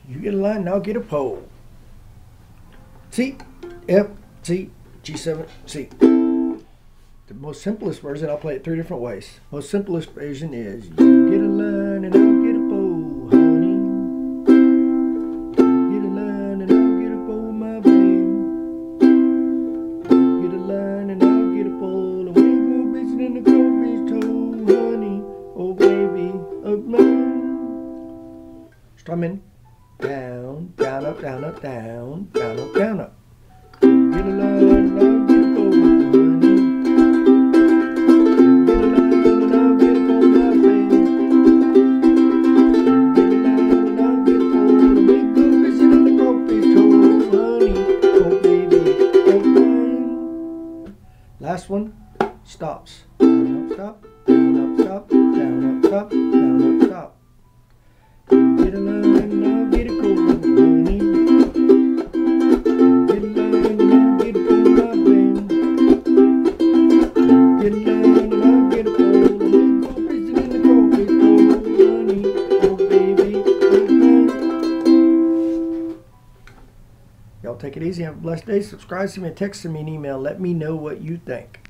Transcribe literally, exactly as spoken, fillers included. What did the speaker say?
You get a line and I'll get a pole. C, F, C, G seven, C. The most simplest version, I'll play it three different ways. Most simplest version is you get a line and I'll get a pole, honey. You get a line and I'll get a pole, my babe. You get a line and I'll get a pole, and we'll go fishing in the crawfish toe, honey. Oh baby of mine. Strumming. Down, down, up, down, up, down, down, up, down, up. Get a line and I'll get a pole, honey. Get a line and I'll get a pole, my baby. Get a line and I'll get a pole, and we go fishing in the crawfish toe, honey. Oh baby, oh mine. Last one, stops. Down, up, stop, down, up, stop, down, up, stop, down, up, stop. Get a line and I'll get a pole, honey. Get a line and I'll get a pole, my baby. Get a line and I'll get a pole, and we go fishing in the crawfish toe, honey. Oh baby, oh mine. Y'all take it easy. Have a blessed day. Subscribe, send me a text, send me an email. Let me know what you think.